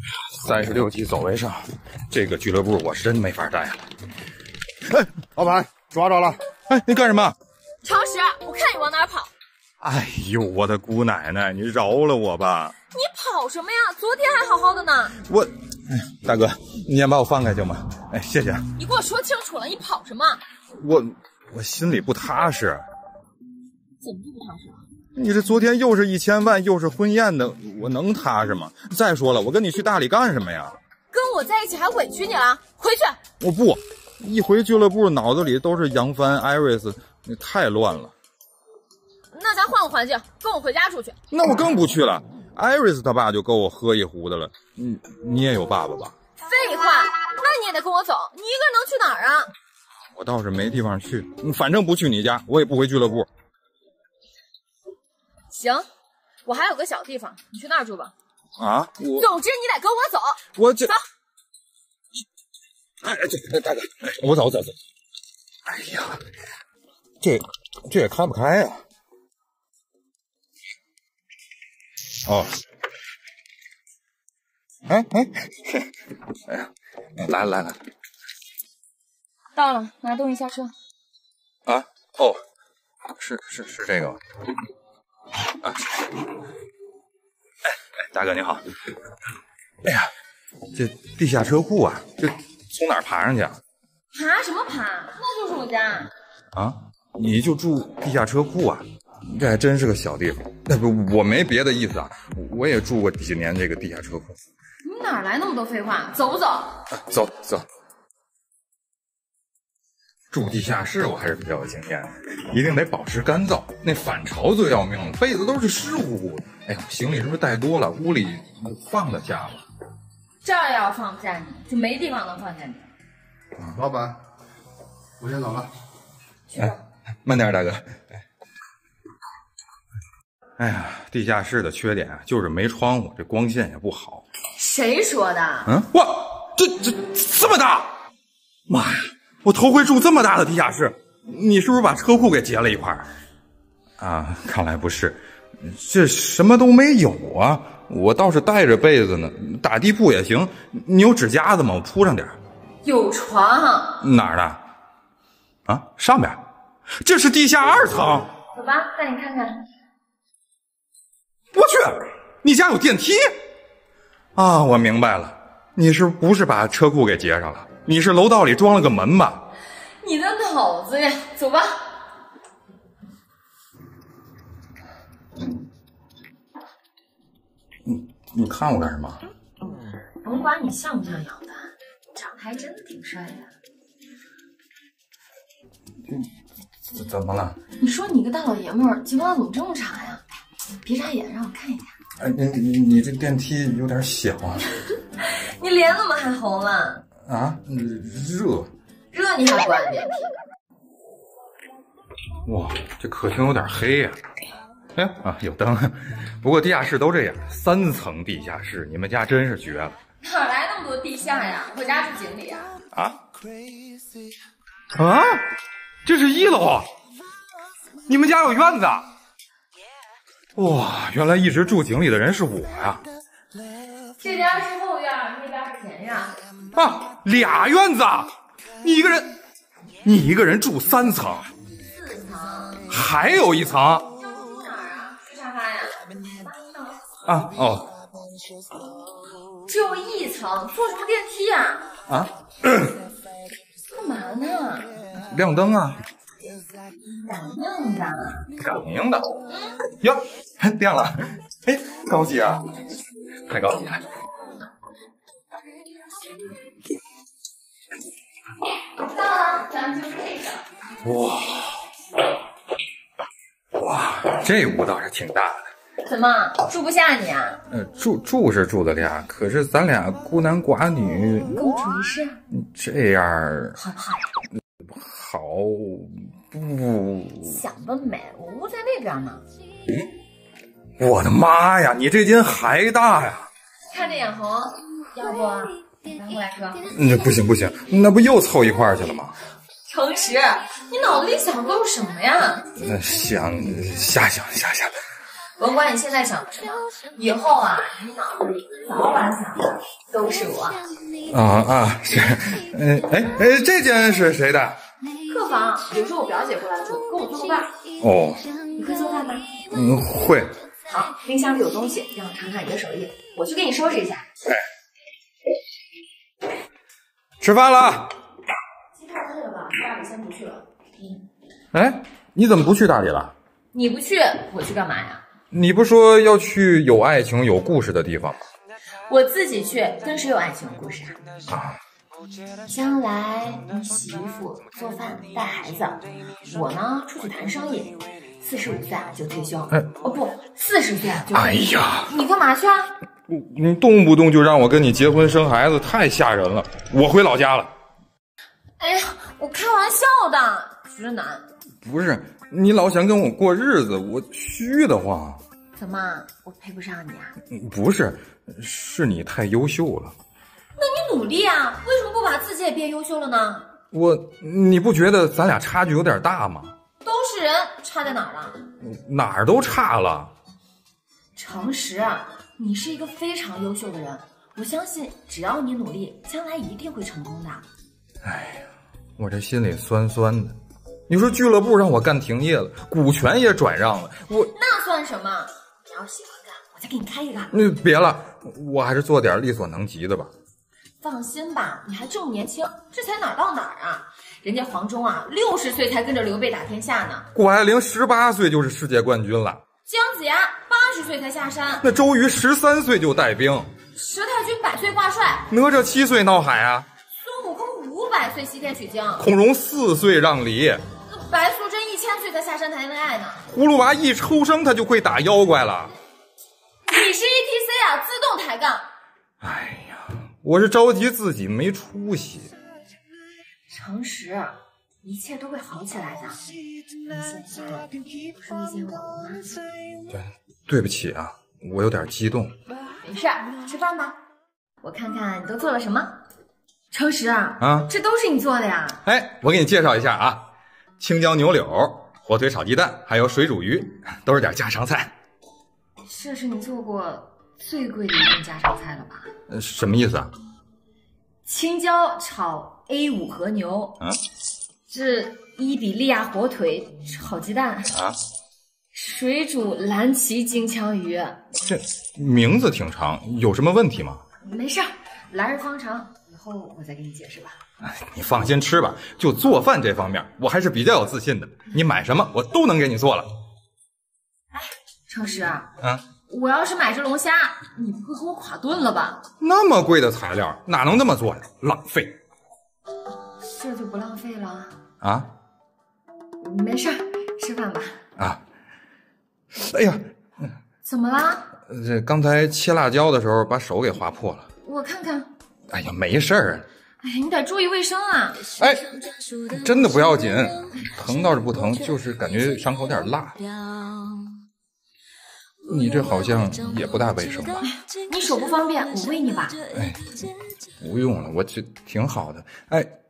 36级走为上，这个俱乐部我是真没法带了。 哎，老板抓着了！ 哎，你干什么？ 常识，我看你往哪儿跑！ 哎呦，我的姑奶奶，你饶了我吧！ 你跑什么呀？昨天还好好的呢。 我，哎，大哥，你先把我放开行吗？哎，谢谢。 你给我说清楚了，你跑什么？ 我心里不踏实。 怎么就不踏实了？ 你这昨天又是1000万，又是婚宴的，我能踏实吗？再说了，我跟你去大理干什么呀？ 跟我在一起还委屈你了？回去！ 我不，一回俱乐部脑子里都是杨帆、艾瑞斯，你太乱了。 那咱换个环境，跟我回家住去。 那我更不去了。艾瑞斯他爸就够我喝一壶的了。你也有爸爸吧？ 废话，那你也得跟我走。你一个人能去哪儿啊？ 我倒是没地方去，反正不去你家，我也不回俱乐部。 行，我还有个小地方，你去那儿住吧。 啊？ 总之你得跟我走。 我这走。 哎，大哥，我走。哎呀，这也开不开呀。哦。哎呀，来。 到了，拿东西下车。 啊？哦，是这个吗？啊。哎，大哥你好。哎呀，这地下车库啊，这从哪儿爬上去啊？ 爬什么爬？那就是我家。 啊？你就住地下车库啊？这还真是个小地方。那不，我没别的意思啊，我也住过几年这个地下车库。 你哪来那么多废话？走不走？ 走。住地下室我还是比较有经验的，一定得保持干燥。那反潮最要命了，被子都是湿乎乎的。哎呦，行李是不是带多了？屋里放得下吗？ 这儿要放不下你，就没地方能放下你。 老板，我先走了。 哎，慢点，大哥。哎呀，地下室的缺点啊，就是没窗户，这光线也不好。 谁说的？ 哇，这么大！妈呀，我头回住这么大的地下室。你是不是把车库给截了一块儿？啊，看来不是，这什么都没有啊。我倒是带着被子呢，打地铺也行。你有纸夹子吗？我铺上点。 有床。 哪儿的？啊，上边。这是地下2层。 走吧，带你看看。 我去，你家有电梯？啊，我明白了，你不是把车库给截上了？你是楼道里装了个门吧？ 你的脑子呀！走吧。 你看我干什么？ 甭管你像不像养的，长得还真的挺帅的。 怎么了？ 你说你个大老爷们儿，睫毛怎么这么长呀？别眨眼，让我看一下。 哎，你这电梯有点小啊。 你脸怎么还红了？ 啊，热你还关电梯？ 哇，这客厅有点黑呀。哎呀啊，有灯。不过地下室都这样，3层地下室，你们家真是绝了。 哪来那么多地下呀？我家住井里啊。 啊？这是1楼。你们家有院子啊？哇，原来一直住井里的人是我呀。 这边是后院，那边是前院。 啊，2院子啊！你一个人住3层 ？4层。 还有1层。 住哪儿啊？睡沙发呀？ 啊哦。 只有1层，坐什么电梯呀？ 啊？ 干嘛呢？ 亮灯啊。感应的。哟，亮了。哎，高级啊，太高级了。 到了，咱们就这个。 哇，这屋倒是挺大的。 怎么住不下你啊？ 住是住得下，可是咱俩孤男寡女， 公主一世。 这样好不好呀？ 好不？ 想得美，我屋在那边呢。 我的妈呀，你这间还大呀！ 看着眼红，要不咱过来说？ 不行，那不又凑一块儿去了吗？ 诚实，你脑子里想的都是什么呀？ 想瞎想。 甭管你现在想什么，以后啊，你脑子里早晚想的都是我。 是，这间是谁的？ 客房，有时候我表姐过来住，跟我做个伴。 哦， 你会做饭吗？ 会。 好，冰箱里有东西，让我尝尝你的手艺，我去给你收拾一下。 吃饭了。 鸡太累了吧？大理先不去了。 你怎么不去大理了？ 你不去，我去干嘛呀？ 你不说要去有爱情有故事的地方吗？ 我自己去，跟谁有爱情有故事啊？将来你洗衣服、做饭、带孩子，我呢出去谈生意，45岁就退休。不，40岁就退休。 哎呀， 你干嘛去啊？ 你动不动就让我跟你结婚生孩子，太吓人了。我回老家了。 哎呀，我开玩笑的，直男。 不是，你老想跟我过日子，我虚得慌。 怎么，我配不上你啊？ 不是，是你太优秀了。 那你努力啊，为什么不把自己也变优秀了呢？ 你不觉得咱俩差距有点大吗？ 都是人，差在哪儿了？ 哪儿都差了。 诚实，你是一个非常优秀的人，我相信只要你努力，将来一定会成功的。 哎呀，我这心里酸酸的。你说俱乐部让我干停业了，股权也转让了， 那算什么？你要喜欢干，我再给你开一个。 别了，我还是做点力所能及的吧。 放心吧，你还这么年轻，这才哪儿到哪儿啊？人家黄忠啊，60岁才跟着刘备打天下呢。 谷爱凌18岁就是世界冠军了。 姜子牙80岁才下山。 那周瑜13岁就带兵。 佘太君100岁挂帅。 哪吒7岁闹海啊。 孙悟空500岁西天取经。 孔融4岁让梨。 白素贞1000岁才下山谈恋爱呢。 葫芦娃一出生他就会打妖怪了。 你是 ETC 啊，自动抬杠。 哎呀，我是着急自己没出息。 诚实，一切都会好起来的。你现在不是遇见我了吗？ 对不起啊，我有点激动。 没事，吃饭吧。我看看你都做了什么。诚实这都是你做的呀？ 我给你介绍一下啊。青椒牛柳、火腿炒鸡蛋，还有水煮鱼，都是点家常菜。 这是你做过最贵的一顿家常菜了吧？ 什么意思啊？ 青椒炒 A5 和牛，这伊比利亚火腿炒鸡蛋，水煮蓝鳍金枪鱼。 这名字挺长，有什么问题吗？ 没事，来日方长，以后我再给你解释吧。 你放心吃吧，就做饭这方面，我还是比较有自信的。你买什么，我都能给你做了。 诚实我要是买只龙虾，你不会给我垮炖了吧？ 那么贵的材料，哪能那么做呀？浪费。 这就不浪费了啊？ 没事，吃饭吧。 哎呀， 怎么啦？ 这刚才切辣椒的时候把手给划破了。 我看看。 哎呀，没事儿。 哎呀，你得注意卫生啊！ 真的不要紧，疼倒是不疼，就是感觉伤口有点辣。你这好像也不大卫生吧？ 你手不方便，我喂你吧。 不用了，我这挺好的。